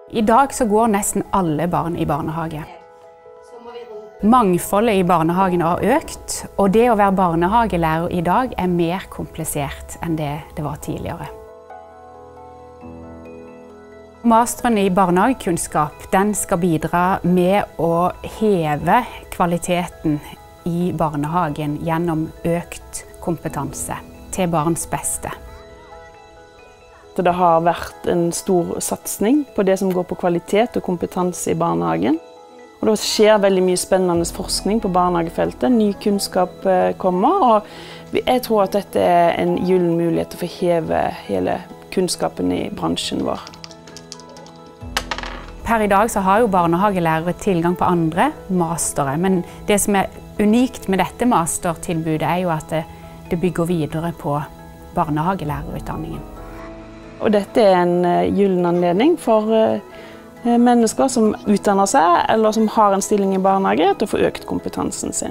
I dag så går nesten alle barn i barnehage. Mangfoldet i barnehagen har økt, og det å være barnehagelærer i dag er mer komplisert enn det var tidligere. Masteren i barnehagekunnskap den skal bidra med å heve kvaliteten i barnehagen gjennom økt kompetanse til barns beste. Det har vært en stor satsing på det som går på kvalitet og kompetanse i barnehagen. Og det skjer veldig mye spennende forskning på barnehagefeltet. Ny kunnskap kommer, og jeg tror at dette er en gyllen mulighet til å heve hele kunnskapen i bransjen vår. Per i dag så har jo barnehagelærere tilgang på andre mastere, men det som er unikt med dette mastertilbudet er jo at det bygger videre på barnehagelærerutdanningen. Og dette er en gyllen anledning for mennesker som utdanner seg eller som har en stilling i barnehage til å få økt kompetansen sin.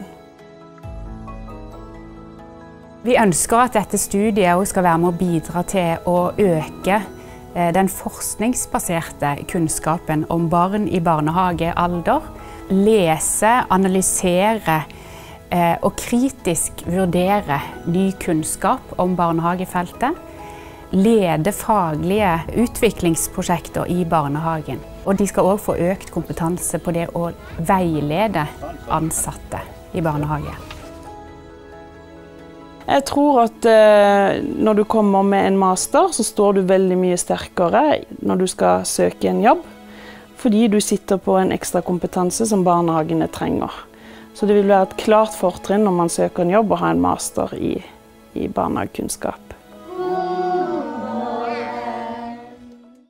Vi ønsker at dette studiet også skal være med å bidra til å øke den forskningsbaserte kunnskapen om barn i barnehagealder, lese, analysere og kritisk vurdere ny kunnskap om barnehagefeltet, lede faglige utviklingsprosjekter i barnehagen. Og de skal også få økt kompetanse på det å veilede ansatte i barnehage. Jeg tror at når du kommer med en master, så står du veldig mye sterkere når du skal søke en jobb, fordi du sitter på en ekstra kompetanse som barnehagene trenger. Så det vil være et klart fortrinn når man søker en jobb å ha en master i barnehagekunnskap.